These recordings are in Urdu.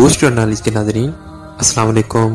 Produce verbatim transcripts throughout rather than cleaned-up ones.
دوست جرنالسٹ کے ناظرین السلام علیکم۔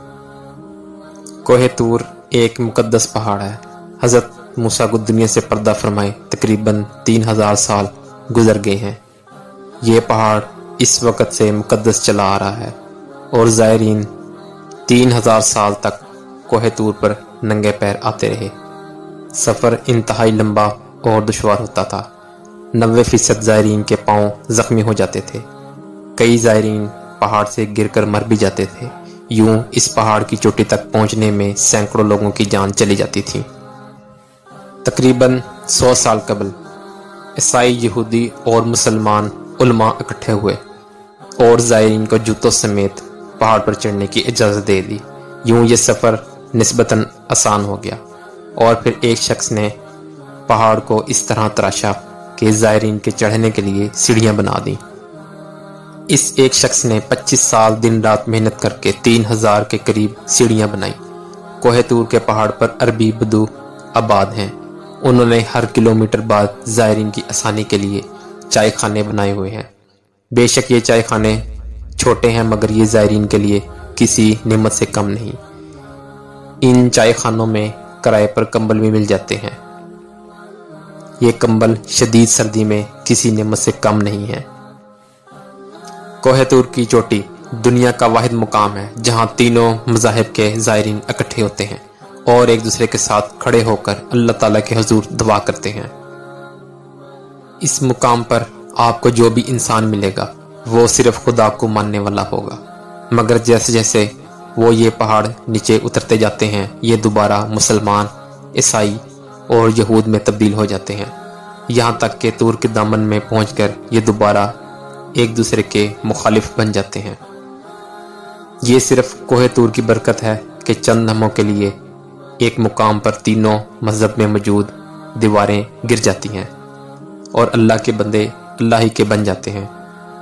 کوہ طور ایک مقدس پہاڑ ہے۔ حضرت موسیٰ کو دنیا سے پردہ فرمائے تقریباً تین ہزار سال گزر گئے ہیں۔ یہ پہاڑ اس وقت سے مقدس چلا آ رہا ہے اور زائرین تین ہزار سال تک کوہ طور پر ننگے پیر آتے رہے۔ سفر انتہائی لمبا اور دشوار ہوتا تھا۔ نوے فیصد زائرین کے پاؤں زخمی ہو جاتے تھے۔ کئی زائرین پہاڑ سے گر کر مر بھی جاتے تھے۔ یوں اس پہاڑ کی چوٹی تک پہنچنے میں سینکڑوں لوگوں کی جان چلی جاتی تھی۔ تقریباً سو سال قبل عیسائی، یہودی اور مسلمان علماء اکٹھے ہوئے اور زائرین کو جوتوں سمیت پہاڑ پر چڑھنے کی اجازت دے دی۔ یوں یہ سفر نسبتاً آسان ہو گیا اور پھر ایک شخص نے پہاڑ کو اس طرح تراشا کہ زائرین کے چڑھنے کے لیے سیڑھیاں بنا دیں۔ اس ایک شخص نے پچیس سال دن رات محنت کر کے تین ہزار کے قریب سیڑھیاں بنائی۔ کوہ طور کے پہاڑ پر عربی بدو آباد ہیں۔ انہوں نے ہر کلومیٹر بعد زائرین کی آسانی کے لیے چائے خانے بنائے ہوئے ہیں۔ بے شک یہ چائے خانے چھوٹے ہیں مگر یہ زائرین کے لیے کسی نعمت سے کم نہیں۔ ان چائے خانوں میں کرائے پر کمبل بھی مل جاتے ہیں۔ یہ کمبل شدید سردی میں کسی نعمت سے کم نہیں ہے۔ کوہ طور کی چوٹی دنیا کا واحد مقام ہے جہاں تینوں مذاہب کے زائرین اکٹھے ہوتے ہیں اور ایک دوسرے کے ساتھ کھڑے ہو کر اللہ تعالیٰ کے حضور دعا کرتے ہیں۔ اس مقام پر آپ کو جو بھی انسان ملے گا وہ صرف خدا کو ماننے والا ہوگا، مگر جیسے جیسے وہ یہ پہاڑ نیچے اترتے جاتے ہیں یہ دوبارہ مسلمان، عیسائی اور یہود میں تبدیل ہو جاتے ہیں، یہاں تک کہ طور کے دامن میں پہنچ کر یہ دوبارہ ایک دوسرے کے مخالف بن جاتے ہیں۔ یہ صرف کوہ طور کی برکت ہے کہ چند لمحوں کے لیے ایک مقام پر تینوں مذہب میں موجود دیواریں گر جاتی ہیں اور اللہ کے بندے اللہ ہی کے بن جاتے ہیں۔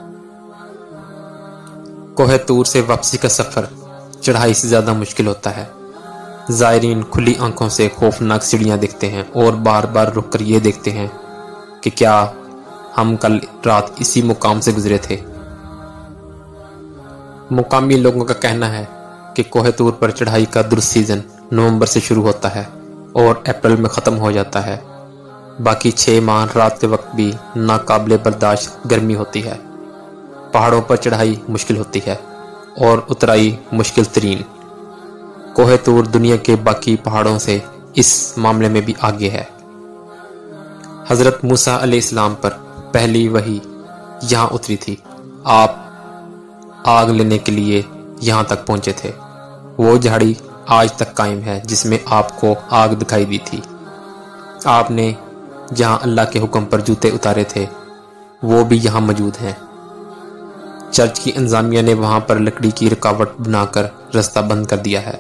کوہ طور سے واپسی کا سفر چڑھائی سے زیادہ مشکل ہوتا ہے۔ زائرین کھلی آنکھوں سے خوفناک سیڑھیاں دیکھتے ہیں اور بار بار رک کر یہ دیکھتے ہیں کہ کیا ہم کل رات اسی مقام سے گزرے تھے۔ مقامی لوگوں کا کہنا ہے کہ کوہ طور پر چڑھائی کا درست سیزن نومبر سے شروع ہوتا ہے اور اپریل میں ختم ہو جاتا ہے۔ باقی چھ ماہ رات کے وقت بھی ناقابل برداشت گرمی ہوتی ہے۔ پہاڑوں پر چڑھائی مشکل ہوتی ہے اور اترائی مشکل ترین۔ کوہ طور دنیا کے باقی پہاڑوں سے اس معاملے میں بھی آگے ہے۔ حضرت موسیٰ علیہ السلام پر پہلی وحی یہاں اتری تھی۔ آپ آگ لینے کے لیے یہاں تک پہنچے تھے۔ وہ جھاڑی آج تک قائم ہے جس میں آپ کو آگ دکھائی دی تھی۔ آپ نے جہاں اللہ کے حکم پر جوتے اتارے تھے وہ بھی یہاں موجود ہیں۔ چرچ کی انتظامیہ نے وہاں پر لکڑی کی رکاوٹ بنا کر راستہ بند کر دیا ہے۔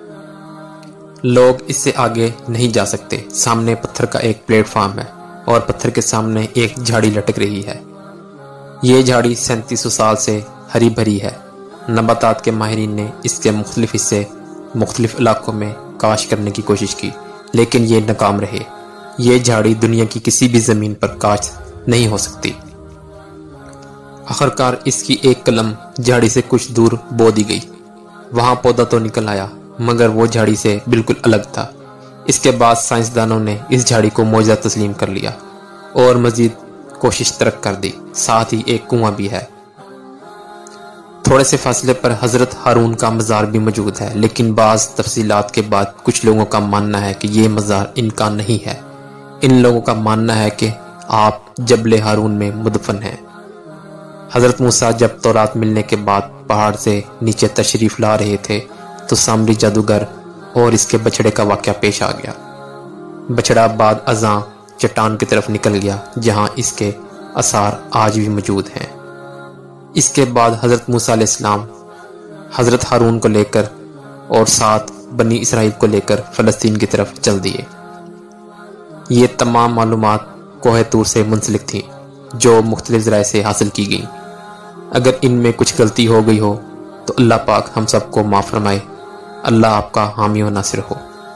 لوگ اس سے آگے نہیں جا سکتے۔ سامنے پتھر کا ایک پلیٹ فارم ہے اور پتھر کے سامنے ایک جھاڑی لٹک رہی ہے۔ یہ جھاڑی سینتیس سو سال سے ہری بھری ہے۔ نباتات کے ماہرین نے اس کے مختلف حصے مختلف علاقوں میں کاشت کرنے کی کوشش کی لیکن یہ ناکام رہے۔ یہ جھاڑی دنیا کی کسی بھی زمین پر کاشت نہیں ہو سکتی۔ آخرکار اس کی ایک کلم جھاڑی سے کچھ دور بو دی گئی۔ وہاں پودا تو نکل آیا مگر وہ جھاڑی سے بالکل الگ تھا۔ اس کے بعد سائنسدانوں نے اس جھاڑی کو معجزہ تسلیم کر لیا اور مزید کوشش ترک کر دی۔ ساتھ ہی ایک کنواں بھی ہے۔ تھوڑے سے فاصلے پر حضرت ہارون کا مزار بھی موجود ہے لیکن بعض تفصیلات کے بعد کچھ لوگوں کا ماننا ہے کہ یہ مزار ان کا نہیں ہے۔ ان لوگوں کا ماننا ہے کہ آپ جبل ہارون میں مدفن ہیں۔ حضرت موسیٰ جب تورات ملنے کے بعد پہاڑ سے نیچے تشریف لا رہے تھے تو سامری جادوگر اور اس کے بچڑے کا واقعہ پیش آ گیا۔ بچڑا بعد ازاں چٹان کی طرف نکل گیا جہاں اس کے آثار آج بھی موجود ہیں۔ اس کے بعد حضرت موسیٰ علیہ السلام حضرت ہارون کو لے کر اور ساتھ بنی اسرائیل کو لے کر فلسطین کی طرف چل دیے۔ یہ تمام معلومات کوہ طور سے منسلک تھیں جو مختلف ذرائع سے حاصل کی گئیں۔ اگر ان میں کچھ غلطی ہو گئی ہو تو اللہ پاک ہم سب کو معاف فرمائے۔ اللہ آپ کا حامی و ناصر ہو۔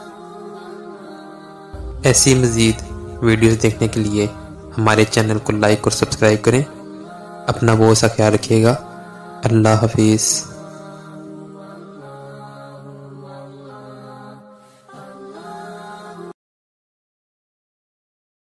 ایسی مزید ویڈیوز دیکھنے کے لیے ہمارے چینل کو لائک اور سبسکرائب کریں۔ اپنا بہت سا خیال رکھیے گا۔ اللہ حافظ.